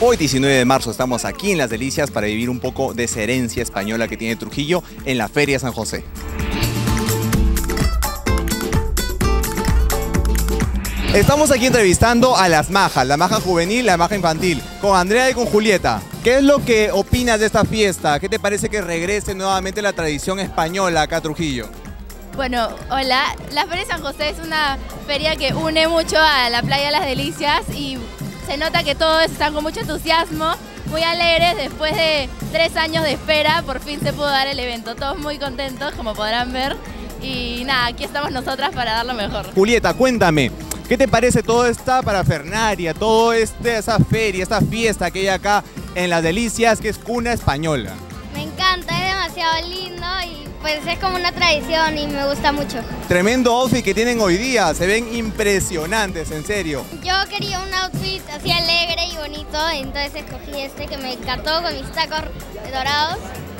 Hoy 19 de marzo estamos aquí en Las Delicias para vivir un poco de esa herencia española que tiene Trujillo en la Feria San José. Estamos aquí entrevistando a las majas, la maja juvenil, la maja infantil, con Andrea y con Julieta. ¿Qué es lo que opinas de esta fiesta? ¿Qué te parece que regrese nuevamente la tradición española acá a Trujillo? Bueno, hola. La Feria San José es una feria que une mucho a la playa Las Delicias y se nota que todos están con mucho entusiasmo, muy alegres. Después de 3 años de espera, por fin se pudo dar el evento. Todos muy contentos, como podrán ver. Y nada, aquí estamos nosotras para dar lo mejor. Julieta, cuéntame, ¿qué te parece toda esta parafernalia, toda esa feria, esta fiesta que hay acá en Las Delicias, que es cuna española? Me encanta, es demasiado lindo y pues es como una tradición y me gusta mucho. Tremendo outfit que tienen hoy día, se ven impresionantes, en serio. Yo quería un outfit así alegre y bonito, entonces escogí este que me encantó con mis tacos dorados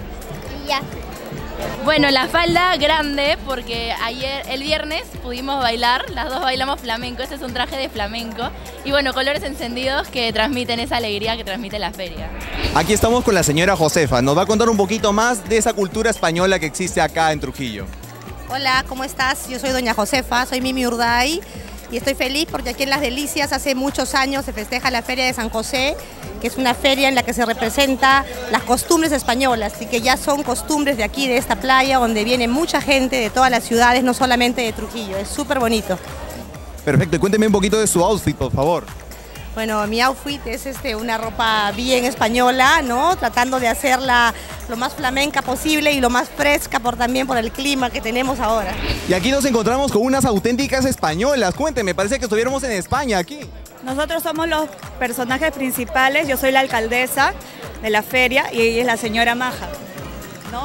y ya. Bueno, la falda grande porque el viernes pudimos bailar, las dos bailamos flamenco, este es un traje de flamenco y bueno, colores encendidos que transmiten esa alegría que transmite la feria. Aquí estamos con la señora Josefa, nos va a contar un poquito más de esa cultura española que existe acá en Trujillo. Hola, ¿cómo estás? Yo soy doña Josefa, soy Mimi Urday y estoy feliz porque aquí en Las Delicias hace muchos años se festeja la Feria de San José, que es una feria en la que se representa las costumbres españolas y que ya son costumbres de aquí, de esta playa, donde viene mucha gente de todas las ciudades, no solamente de Trujillo. Es súper bonito. Perfecto, y cuénteme un poquito de su outfit, por favor. Bueno, mi outfit es una ropa bien española, ¿no? Tratando de hacerla lo más flamenca posible y lo más fresca también por el clima que tenemos ahora. Y aquí nos encontramos con unas auténticas españolas. Cuénteme, parece que estuviéramos en España aquí. Nosotros somos los personajes principales, yo soy la alcaldesa de la feria y ella es la señora Maja. ¿No?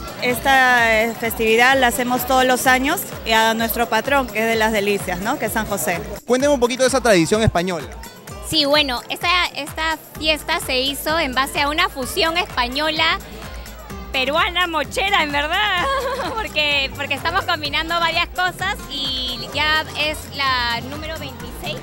Esta festividad la hacemos todos los años y a nuestro patrón, que es de Las Delicias, ¿no? Que es San José. Cuénteme un poquito de esa tradición española. Sí, bueno, esta fiesta se hizo en base a una fusión española peruana mochera, en verdad, porque estamos combinando varias cosas y ya es la número 26,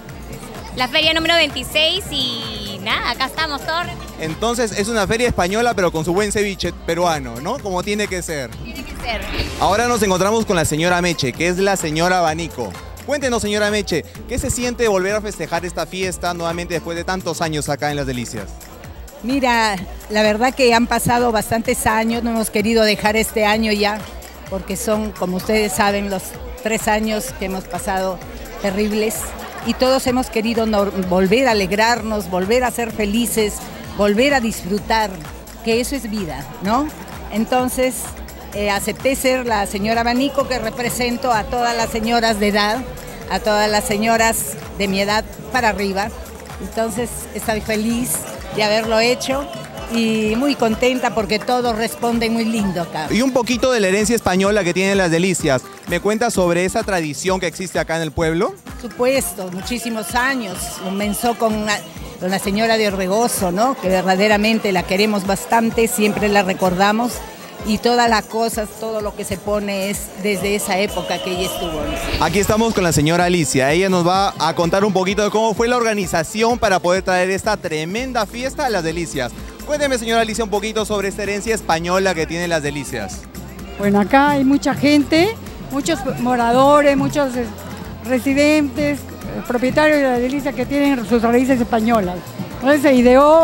la feria número 26 y nada, acá estamos todos. Entonces es una feria española pero con su buen ceviche peruano, ¿no? Como tiene que ser. Tiene que ser. Ahora nos encontramos con la señora Meche, que es la señora Abanico. Cuéntenos, señora Meche, ¿qué se siente volver a festejar esta fiesta nuevamente después de tantos años acá en Las Delicias? Mira, la verdad que han pasado bastantes años, no hemos querido dejar este año ya, porque son, como ustedes saben, los 3 años que hemos pasado terribles y todos hemos querido volver a alegrarnos, volver a ser felices, volver a disfrutar, que eso es vida, ¿no? Entonces, acepté ser la señora Abanico, que represento a todas las señoras de edad, a todas las señoras de mi edad para arriba. Entonces estoy feliz de haberlo hecho y muy contenta porque todos responden muy lindo acá. Y un poquito de la herencia española que tienen Las Delicias. ¿Me cuenta sobre esa tradición que existe acá en el pueblo? Por supuesto, muchísimos años. Comenzó con la señora de Orbegoso, ¿no? Que verdaderamente la queremos bastante, siempre la recordamos. Y todas las cosas, todo lo que se pone es desde esa época que ella estuvo. Aquí estamos con la señora Alicia. Ella nos va a contar un poquito de cómo fue la organización para poder traer esta tremenda fiesta a Las Delicias. Cuénteme, señora Alicia, un poquito sobre esta herencia española que tiene Las Delicias. Bueno, acá hay mucha gente, muchos moradores, muchos residentes, propietarios de Las Delicias que tienen sus raíces españolas. Entonces se ideó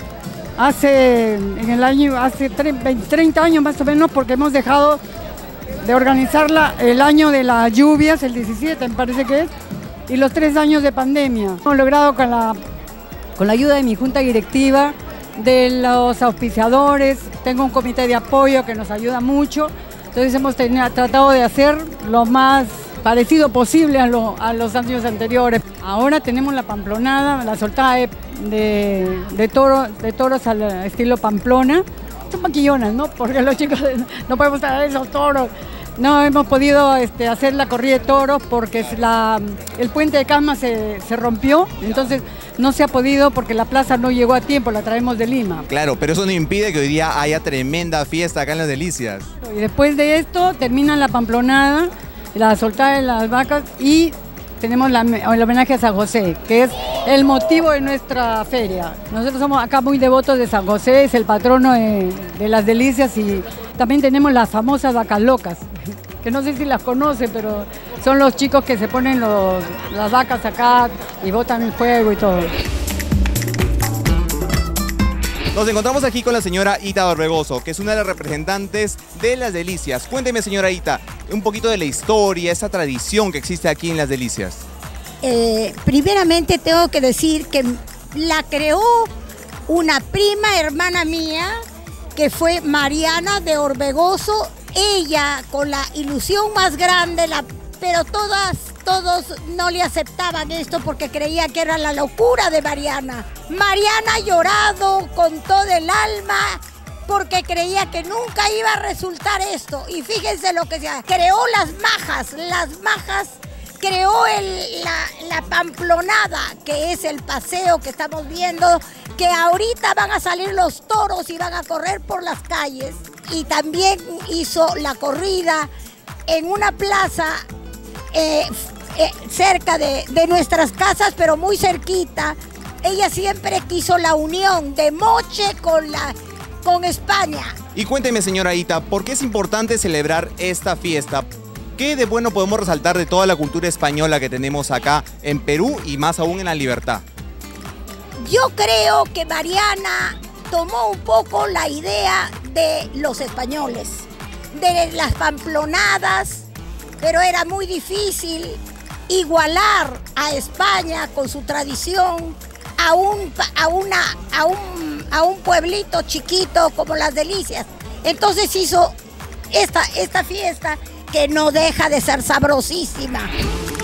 hace 30 años más o menos, porque hemos dejado de organizarla el año de las lluvias, el 17 me parece que es, y los 3 años de pandemia. Hemos logrado con la ayuda de mi junta directiva, de los auspiciadores, tengo un comité de apoyo que nos ayuda mucho, entonces hemos tratado de hacer lo más parecido posible a los años anteriores. Ahora tenemos la pamplonada, la soltada de toros al estilo Pamplona. Son maquillonas, ¿no? Porque los chicos no podemos traer esos toros. No hemos podido hacer la corrida de toros porque el puente de Casma se rompió, entonces no se ha podido porque la plaza no llegó a tiempo, la traemos de Lima. Claro, pero eso no impide que hoy día haya tremenda fiesta acá en Las Delicias. Y después de esto termina la pamplonada, la soltada de las vacas y tenemos el homenaje a San José, que es el motivo de nuestra feria. Nosotros somos acá muy devotos de San José, es el patrono de las delicias, y también tenemos las famosas vacas locas, que no sé si las conocen, pero son los chicos que se ponen las vacas acá y botan el fuego y todo. Nos encontramos aquí con la señora Ita Orbegoso, que es una de las representantes de Las Delicias. Cuénteme, señora Ita, un poquito de la historia, esa tradición que existe aquí en Las Delicias. Primeramente tengo que decir que la creó una prima hermana mía, que fue Mariana de Orbegoso. Ella, con la ilusión más grande, pero todos no le aceptaban esto porque creían que era la locura de Mariana. Mariana ha llorado con todo el alma porque creía que nunca iba a resultar esto. Y fíjense lo que se creó las majas, creó la pamplonada, que es el paseo que estamos viendo, que ahorita van a salir los toros y van a correr por las calles. Y también hizo la corrida en una plaza cerca de nuestras casas, pero muy cerquita. Ella siempre quiso la unión de Moche con España. Y cuénteme, señora Ita, ¿por qué es importante celebrar esta fiesta? ¿Qué de bueno podemos resaltar de toda la cultura española que tenemos acá en Perú y más aún en La Libertad? Yo creo que Mariana tomó un poco la idea de los españoles, de las pamplonadas, pero era muy difícil igualar a España con su tradición a un pueblito chiquito como Las Delicias. Entonces hizo esta fiesta que no deja de ser sabrosísima.